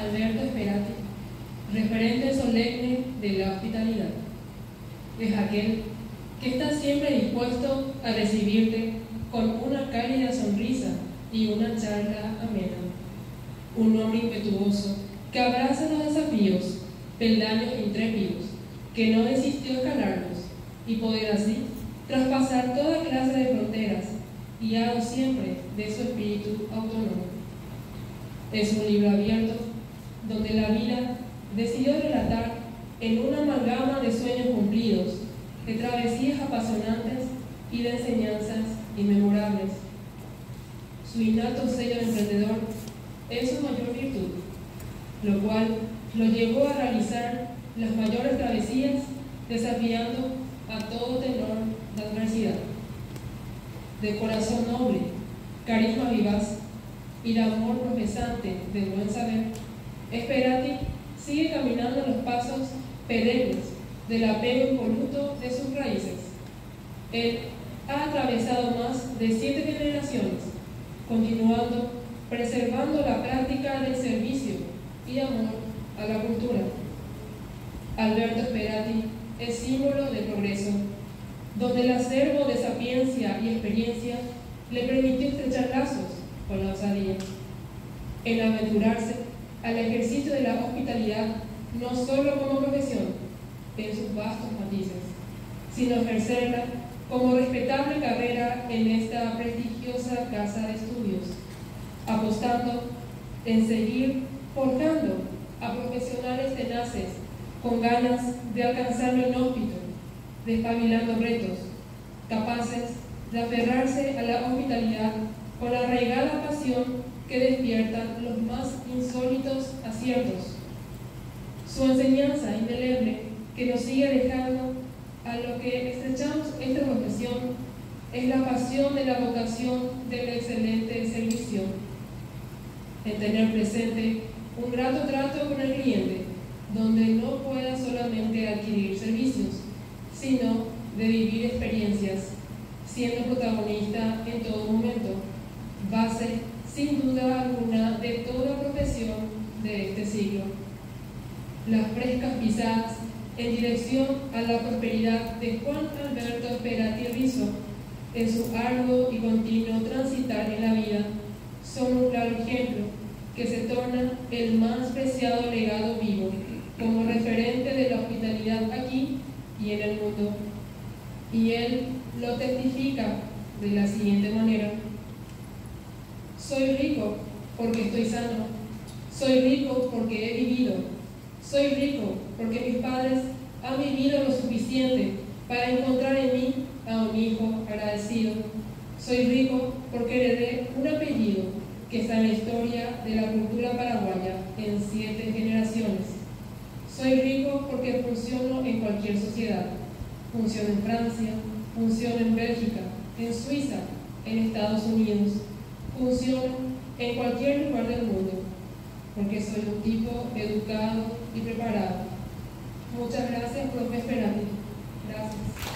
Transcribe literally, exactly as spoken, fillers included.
Alberto Esperati, referente solemne de la hospitalidad. Es aquel que está siempre dispuesto a recibirte con una cálida sonrisa y una charla amena. Un hombre impetuoso que abraza los desafíos, peldaños intrépidos, que no desistió escalarlos y poder así traspasar toda clase de fronteras, guiado siempre de su espíritu autónomo. Es un libro abierto donde la vida decidió relatar en una amalgama de sueños cumplidos, de travesías apasionantes y de enseñanzas inmemorables. Su innato sello de emprendedor es su mayor virtud, lo cual lo llevó a realizar las mayores travesías, desafiando a todo tenor de adversidad. De corazón noble, carisma vivaz y de amor profesante del buen saber, Esperati sigue caminando los pasos perennes del apego impoluto de sus raíces. Él ha atravesado más de siete generaciones, continuando, preservando la práctica del servicio y amor a la cultura. Alberto Esperati es símbolo de progreso, donde el acervo de sapiencia y experiencia le permitió estrechar lazos con la osadía, en aventurarse al ejercicio de la hospitalidad no solo como profesión, en sus vastos matices, sino ejercerla como respetable carrera en esta prestigiosa casa de estudios, apostando en seguir forjando a profesionales tenaces con ganas de alcanzar lo inhóspito, despabilando retos, capaces de aferrarse a la hospitalidad con la arraigada pasión que despiertan los más insólitos aciertos. Su enseñanza indeleble que nos sigue dejando a lo que estrechamos esta profesión es la pasión de la vocación del excelente servicio, en tener presente un grato trato con el cliente, donde no pueda solamente adquirir servicios, sino de vivir experiencias, siendo protagonista en todo momento, base sin duda alguna de toda profesión de este siglo. Las frescas pisadas en dirección a la prosperidad de Juan Alberto Esperati Rizo, en su arduo y continuo transitar en la vida, son un claro ejemplo que se torna el más preciado legado vivo como referente de la hospitalidad aquí y en el mundo. Y él lo testifica de la siguiente manera: soy rico porque estoy sano, soy rico porque he vivido, soy rico porque mis padres han vivido lo suficiente para encontrar en mí a un hijo agradecido, soy rico porque heredé un apellido que está en la historia de la cultura paraguaya en siete generaciones. Soy rico porque funciono en cualquier sociedad. Funciono en Francia, funciono en Bélgica, en Suiza, en Estados Unidos. Funciono en cualquier lugar del mundo, porque soy un tipo educado y preparado. Muchas gracias, profe Esperati. Gracias.